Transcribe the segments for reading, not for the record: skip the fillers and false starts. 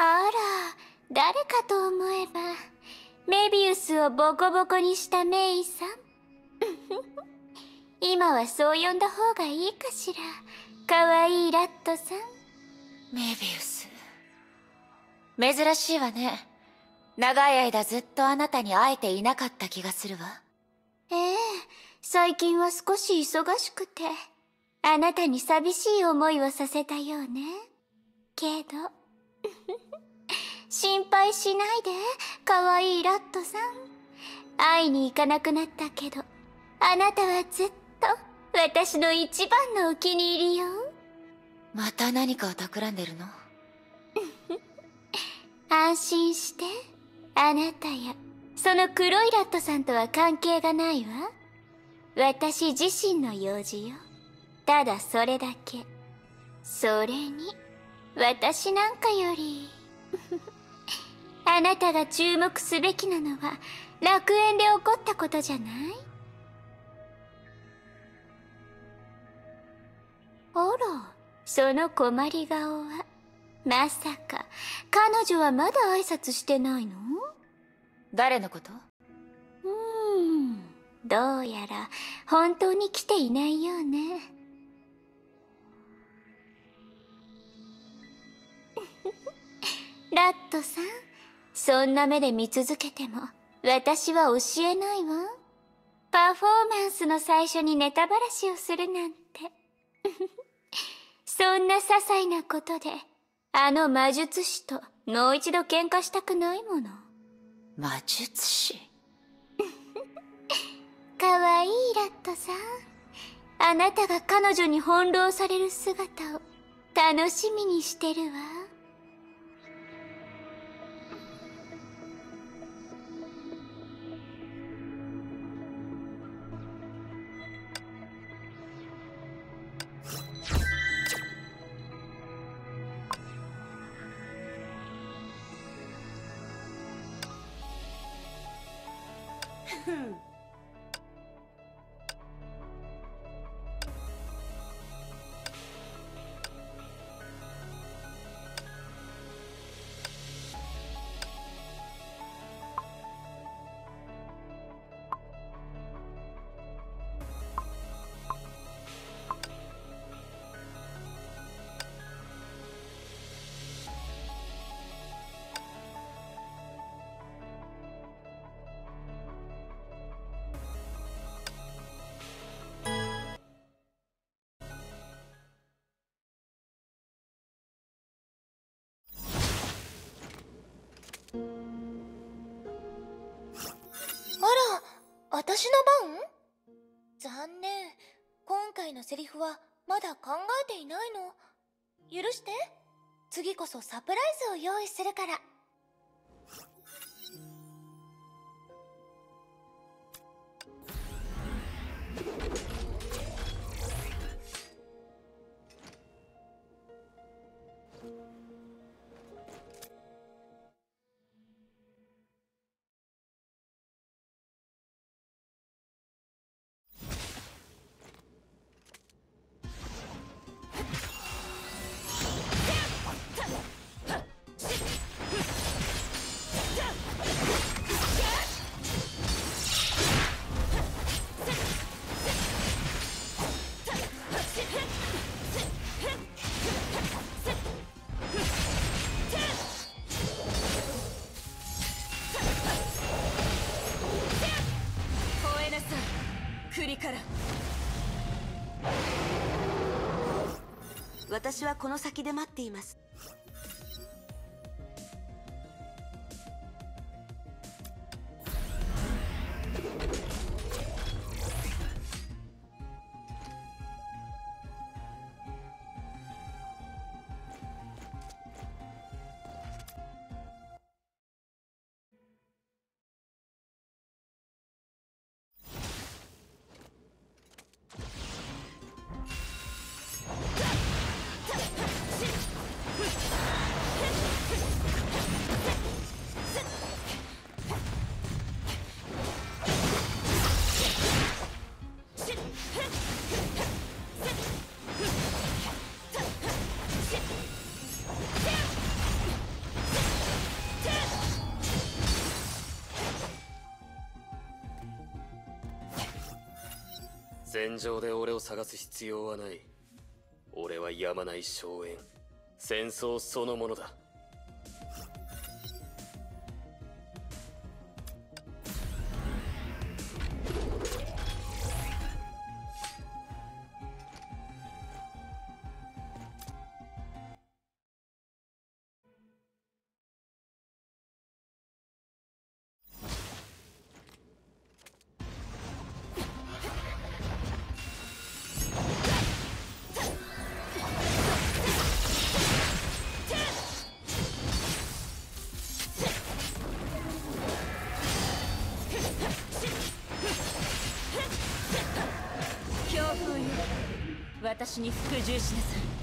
あら、誰かと思えば、メビウスをボコボコにしたメイさん。今はそう呼んだ方がいいかしら。かわいいラットさん。 メビウス。珍しいわね。長い間ずっとあなたに会えていなかった気がするわ。 ええ、最近は少し忙しくて、あなたに寂しい思いをさせたようね。けど、心配しないで、かわいいラットさん。会いに行かなくなったけど、あなたはずっと私の一番のお気に入りよ。 また何かを企んでるの？ 安心して。あなたやその黒いラットさんとは関係がないわ。私自身の用事よ。ただそれだけ。それに私なんかよりあなたが注目すべきなのは楽園で起こったことじゃない？あら、その困り顔はまさか彼女はまだ挨拶してないの？ 誰のこと？ どうやら本当に来ていないようね。ラットさん、そんな目で見続けても私は教えないわ。パフォーマンスの最初にネタばらしをするなんて。そんな些細なことであの魔術師ともう一度喧嘩したくないもの。 魔術師？ かわいいラットさん。あなたが彼女に翻弄される姿を楽しみにしてるわ。 私の番？残念。今回のセリフはまだ考えていないの。許して。次こそサプライズを用意するから。 私はこの先で待っています。 戦場で俺を探す必要はない。俺はやまない荘園、戦争そのものだ。 私に服従しなさい。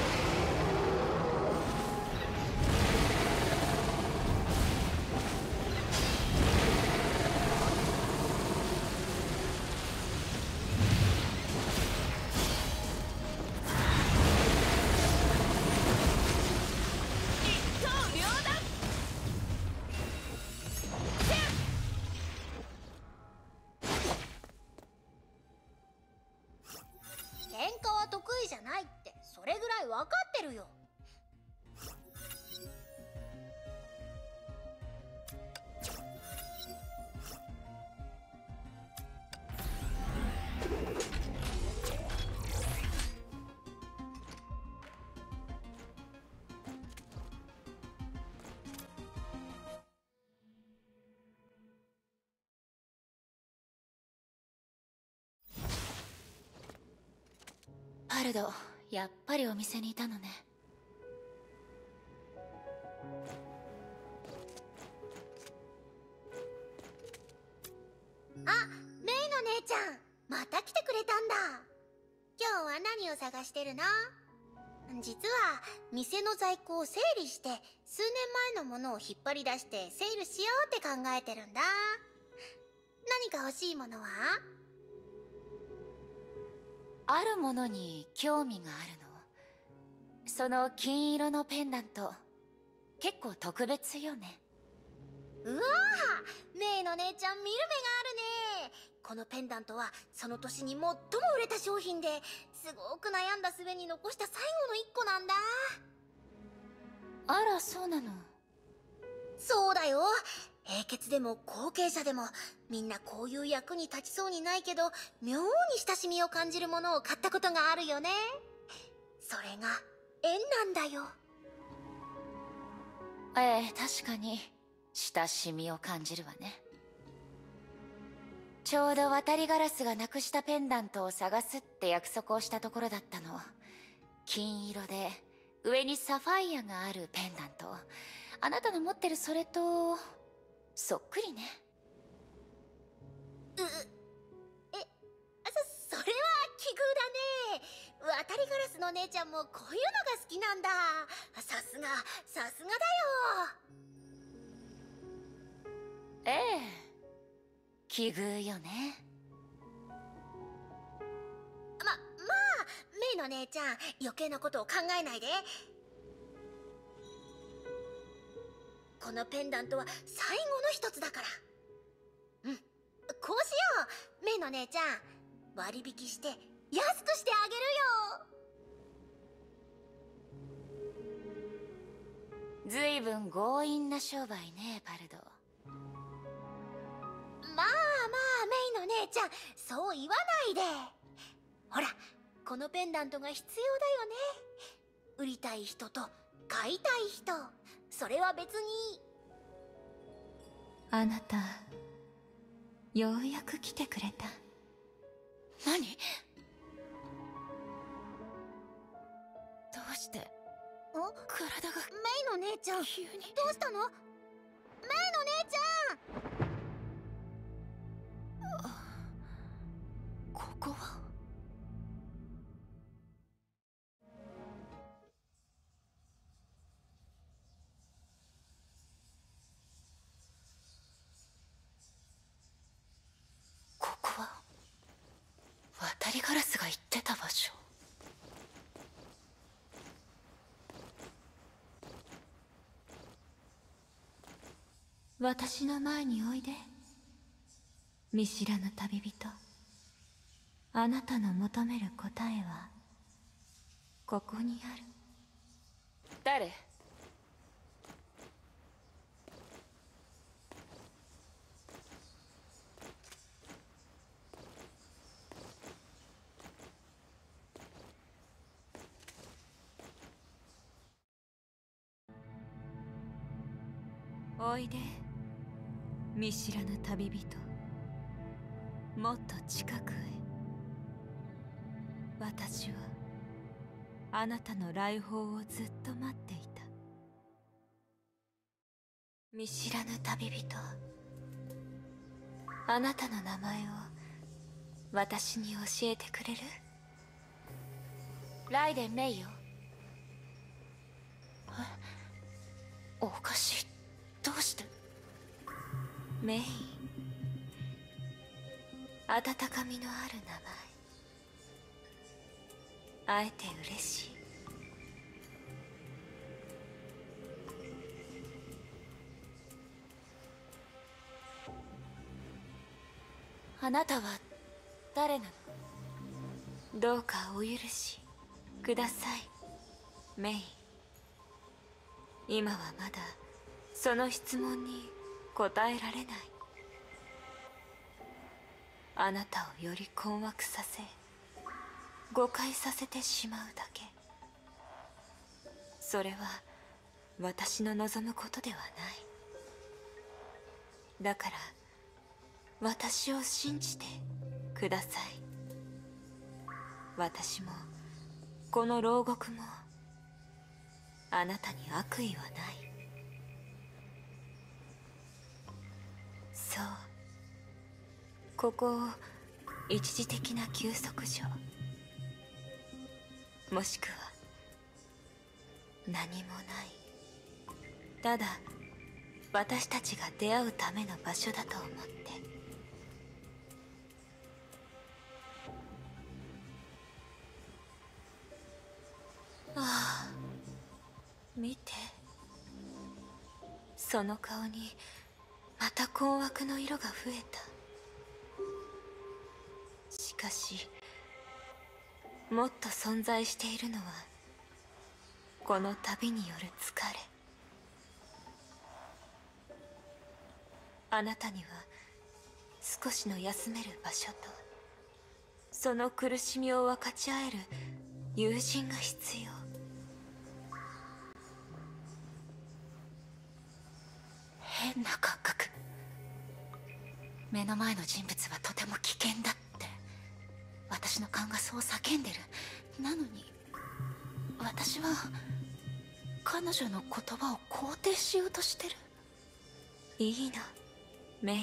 喧嘩は得意じゃないってそれぐらい分かってるよ。 パルド、やっぱりお店にいたのね。 あ、メイの姉ちゃん、また来てくれたんだ。今日は何を探してるの？実は店の在庫を整理して数年前のものを引っ張り出してセールしようって考えてるんだ。何か欲しいものは？ あるものに興味があるの。その金色のペンダント、結構特別よね。 うわぁ、メイの姉ちゃん見る目があるね。このペンダントはその年に最も売れた商品で、すごく悩んだ末に残した最後の一個なんだ。 あら、そうなの。 そうだよ。英傑でも後継者でもみんなこういう役に立ちそうにないけど妙に親しみを感じるものを買ったことがあるよね。それが縁なんだよ。 ええ、確かに親しみを感じるわね。ちょうど渡りガラスがなくしたペンダントを探すって約束をしたところだったの。金色で上にサファイアがあるペンダント。あなたの持ってるそれとそっくりね。 それは奇遇だね。渡りガラスの姉ちゃんもこういうのが好きなんだ。さすがだよ。 ええ、奇遇よね。 まあメイの姉ちゃん余計なことを考えないで。このペンダントは最後の一つだから。こうしよう。メイの姉ちゃん割引して安くしてあげるよ。 ずいぶん強引な商売ね、パルド。 まあメイの姉ちゃんそう言わないで。ほらこのペンダントが必要だよね。売りたい人と買いたい人、それは別に。 あなたようやく来てくれた。 何？どうして体がメイの姉ちゃん急に。 どうしたの？メイの姉ちゃん。 ここは渡りガラスが言ってた場所。 私の前においで、見知らぬ旅人。 あなたの求める答えはここにある。 誰？ おいで、見知らぬ旅人。もっと近くへ。私はあなたの来訪をずっと待っていた。見知らぬ旅人、あなたの名前を私に教えてくれる？ ライデン・メイよ。おかしい。どうして？ メイ。温かみのある名前。会えて嬉しい。 あなたは誰なの？ どうかお許しください、メイ。今はまだその質問に答えられない。あなたをより困惑させ、誤解させてしまうだけ。それは私の望むことではない。だから私を信じてください。私もこの牢獄もあなたに悪意はない。そう、ここを一時的な休息所、もしくは何もない、ただ私たちが出会うための場所だと思って。ああ、見て、その顔にまた困惑の色が増えた。しかしもっと存在しているのはこの旅による疲れ。あなたには少しの休める場所と、その苦しみを分かち合える友人が必要。 変な感覚。目の前の人物はとても危険だって私の勘がそう叫んでる。なのに私は彼女の言葉を肯定しようとしてる。 いいの、メイ。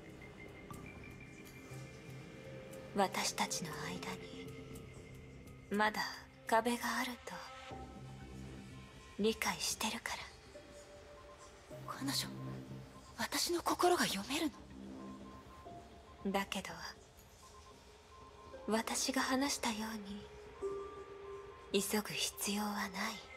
私たちの間にまだ壁があると理解してるから。 彼女、私の心が読めるの？ だけど私が話したように急ぐ必要はない。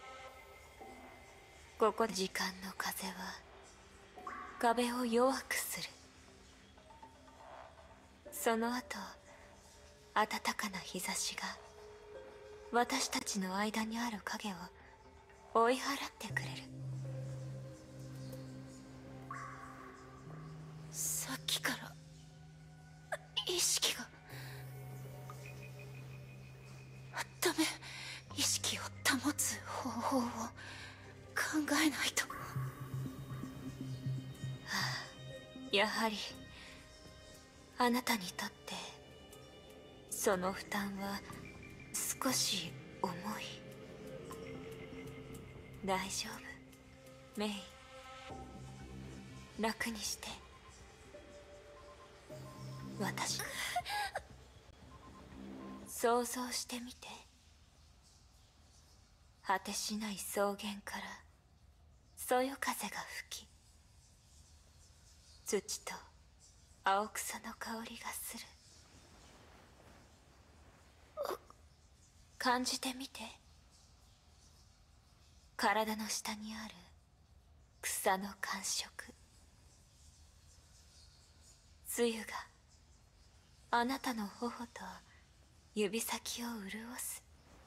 ここで時間の風は壁を弱くする。その後暖かな日差しが私たちの間にある影を追い払ってくれる。 さっきから意識がダメ。意識を保つ方法を考えないと。 やはりあなたにとってその負担は少し重い。大丈夫、メイ。楽にして。私想像してみて。果てしない草原からそよ風が吹き、土と青草の香りがする。感じてみて。体の下にある草の感触。露があなたの頬と指先を潤す。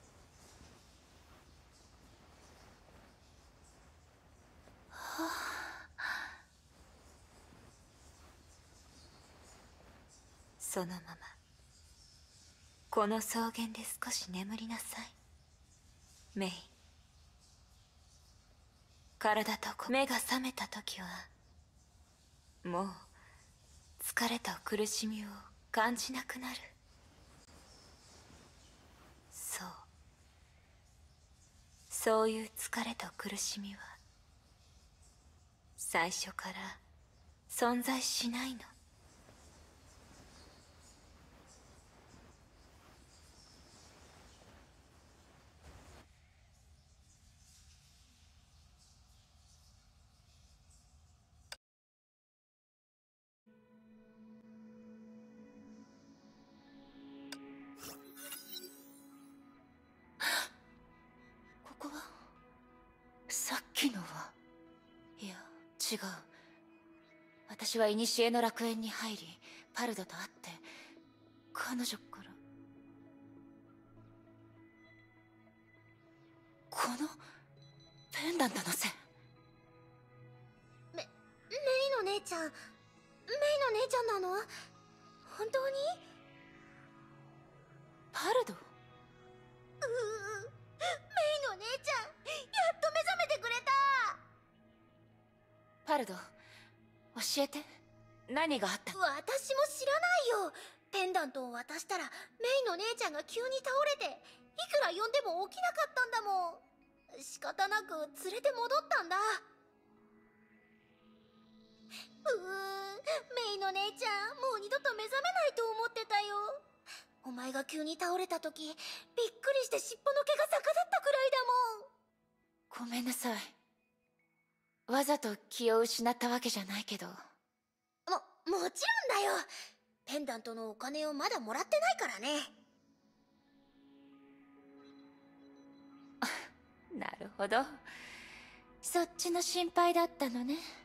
そのままこの草原で少し眠りなさい、メイ。体と目が覚めた時はもう疲れと苦しみを感じなくなる。そういう疲れと苦しみは最初から存在しないの。ここはさっきのはいや違う。私は古の楽園に入りパルドと会って彼女からこのペンダントのせい。 メイの姉ちゃん、メイの姉ちゃんなの？本当に？ パルド？ メイの姉ちゃん、やっと目覚めてくれた。 パルド、教えて。何があった？ 私も知らないよ。ペンダントを渡したらメイの姉ちゃんが急に倒れて、いくら呼んでも起きなかったんだもん。仕方なく連れて戻ったんだ。メイの姉ちゃん、もう二度と目覚めないと思ってたよ。お前が急に倒れた時、びっくりして尻尾の毛が逆立ったくらいだもん。 ごめんなさい。わざと気を失ったわけじゃないけど。 もちろんだよ。ペンダントのお金をまだもらってないからね。 なるほど。そっちの心配だったのね。